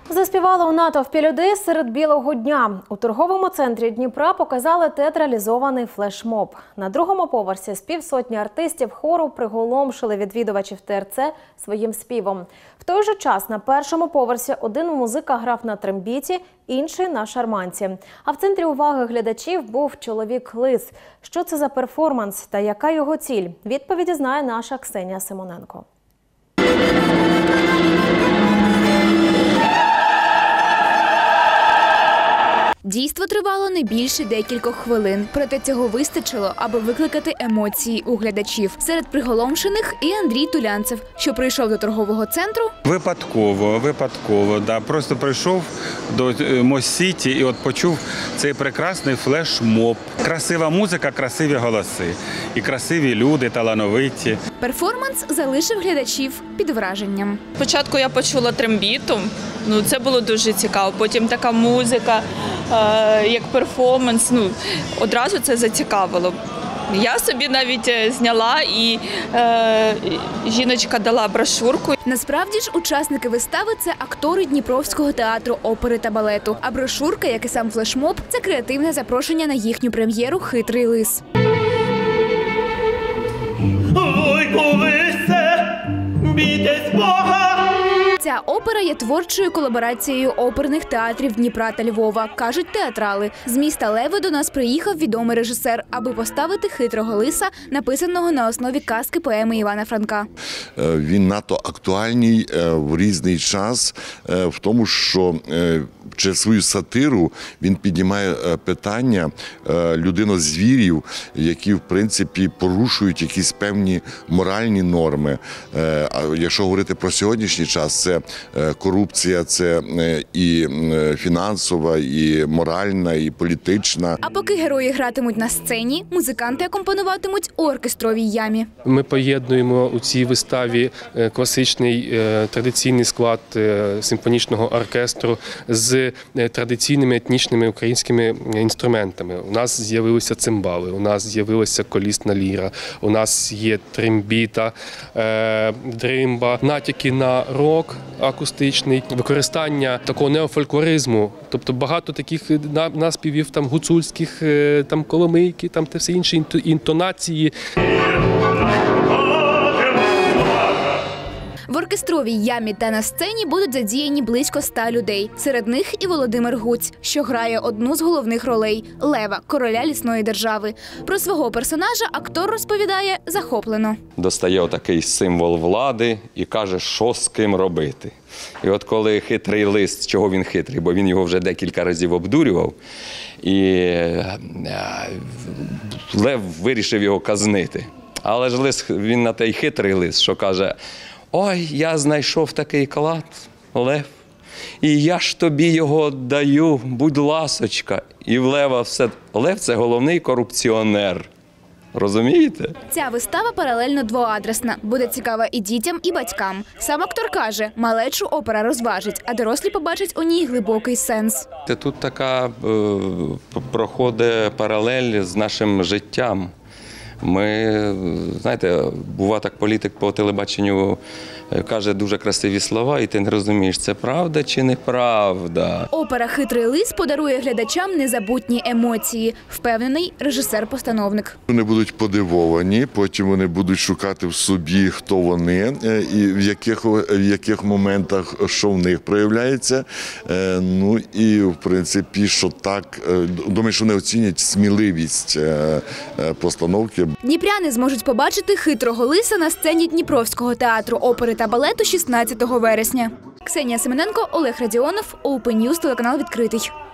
Заспівали у натовпі людей серед білого дня. У торговому центрі Дніпра показали театралізований флешмоб. На другому поверсі з півсотні артистів хору приголомшили відвідувачів ТРЦ своїм співом. В той же час на першому поверсі один музика грав на трембіті, інший на шарманці. А в центрі уваги глядачів був чоловік-лис. Що це за перформанс та яка його ціль? Відповіді знає наша Ксенія Симоненко. Дійство тривало не більше декількох хвилин, проте цього вистачило, аби викликати емоції у глядачів. Серед приголомшених і Андрій Тулянцев, що прийшов до торгового центру. Випадково, да. Просто прийшов до Мост-Сіті і от почув цей прекрасний флешмоб. Красива музика, красиві голоси і красиві люди, талановиті. Перформанс залишив глядачів під враженням. Спочатку я почула трембіту, це було дуже цікаво. Потім така музика, як перформанс, одразу це зацікавило. Я собі навіть зняла і жіночка дала брошурку. Насправді ж учасники вистави – це актори Дніпровського театру опери та балету. А брошурка, як і сам флешмоб, це креативне запрошення на їхню прем'єру «Хитрий лис». Ой, колися, бійтесь Бога! Ця опера є творчою колаборацією оперних театрів Дніпра та Львова, кажуть театрали. З міста Леви до нас приїхав відомий режисер, аби поставити «Хитрого лиса», написаного на основі казки поеми Івана Франка. Він надто актуальний в різний час в тому, що через свою сатиру він піднімає питання людинозвірів, які, в принципі, порушують якісь певні моральні норми. А якщо говорити про сьогоднішній час, це корупція, це і фінансова, і моральна, і політична. А поки герої гратимуть на сцені, музиканти акомпонуватимуть у оркестровій ямі. Ми поєднуємо у цій виставі класичний традиційний склад симфонічного оркестру з традиційними етнічними українськими інструментами. У нас з'явилися цимбали, у нас з'явилася колісна ліра, у нас є трембіта, дримба, натяки на рок акустичний, використання такого неофольклоризму, тобто багато таких наспівів, там гуцульських, там коломийки, там те все інші інтонації. В оркестровій ямі та на сцені будуть задіяні близько 100 людей. Серед них і Володимир Гуць, що грає одну з головних ролей – Лева, короля лісної держави. Про свого персонажа актор розповідає захоплено. Достає отакий символ влади і каже, що з ким робити. І от коли хитрий лис, чого він хитрий, бо він його вже декілька разів обдурював, і Лев вирішив його казнити. Але ж лис, він на той хитрий лис, що каже, ой, я знайшов такий клад, Лев, і я ж тобі його даю, будь ласочка. І в Лева все. Лев – це головний корупціонер. Розумієте? Ця вистава паралельно двоадресна. Буде цікава і дітям, і батькам. Сам актор каже, малечу опера розважить, а дорослі побачать у ній глибокий сенс. Тут така проходить паралель з нашим життям. Ми, знаєте, буває так, політик по телебаченню каже дуже красиві слова, і ти не розумієш, це правда чи неправда. Опера «Хитрий лис» подарує глядачам незабутні емоції, впевнений режисер-постановник. Вони будуть подивовані, потім вони будуть шукати в собі, хто вони, і в яких моментах, що в них проявляється. Ну і, в принципі, що так, думаю, що вони оцінять сміливість постановки. Дніпряни зможуть побачити «Хитрого лиса» на сцені Дніпровського театру опери та балету 16 вересня. Ксенія Симоненко, Олег Радіонов, Open News, телеканал «Відкритий».